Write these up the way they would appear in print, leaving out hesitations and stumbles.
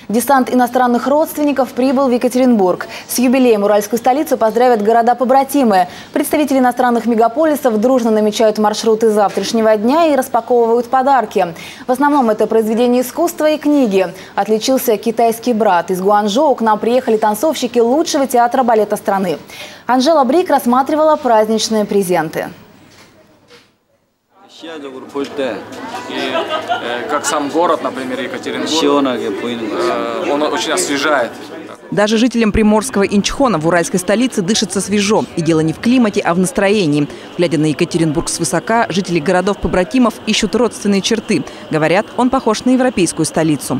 Десант иностранных родственников прибыл в Екатеринбург. С юбилеем уральскую столицу поздравят города-побратимы. Представители иностранных мегаполисов дружно намечают маршруты завтрашнего дня и распаковывают подарки. В основном это произведения искусства и книги. Отличился китайский брат. Из Гуанчжоу к нам приехали танцовщики лучшего театра балета страны. Анжела Брик рассматривала праздничные презенты. Как сам город, например, Екатеринбург, он очень освежает. Даже жителям приморского Инчхона в уральской столице дышится свежо. И дело не в климате, а в настроении. Глядя на Екатеринбург свысока, жители городов-побратимов ищут родственные черты. Говорят, он похож на европейскую столицу.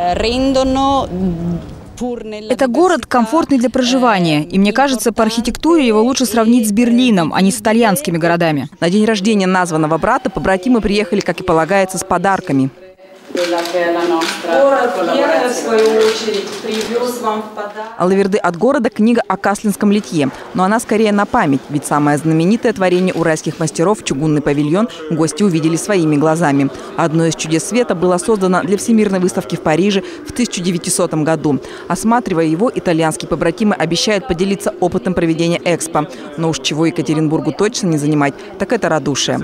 Это город комфортный для проживания. И мне кажется, по архитектуре его лучше сравнить с Берлином, а не с итальянскими городами. На день рождения названного брата побратимы приехали, как и полагается, с подарками. Город Кера, в свою очередь, привез вам в подарок. Алаверды от города – книга о каслинском литье. Но она скорее на память, ведь самое знаменитое творение уральских мастеров «Чугунный павильон» гости увидели своими глазами. Одно из чудес света было создано для Всемирной выставки в Париже в 1900 году. Осматривая его, итальянские побратимы обещают поделиться опытом проведения экспо. Но уж чего Екатеринбургу точно не занимать, так это радушие.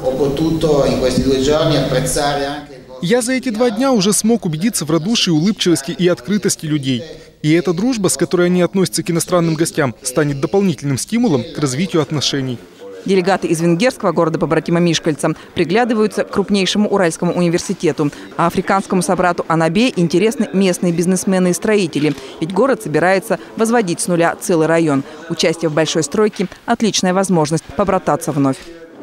Я за эти 2 дня уже смог убедиться в радушии, улыбчивости и открытости людей. И эта дружба, с которой они относятся к иностранным гостям, станет дополнительным стимулом к развитию отношений. Делегаты из венгерского города-побратима Мишкальца приглядываются к крупнейшему Уральскому университету. А африканскому собрату Анабе интересны местные бизнесмены и строители. Ведь город собирается возводить с нуля целый район. Участие в большой стройке – отличная возможность побрататься вновь.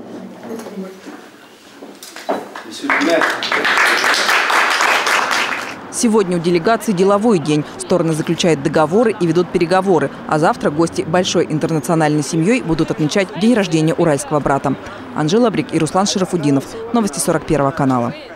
Сегодня у делегации деловой день. Стороны заключают договоры и ведут переговоры. А завтра гости большой интернациональной семьей будут отмечать день рождения уральского брата. Анжела Брик и Руслан Шарафудинов. Новости 41 канала.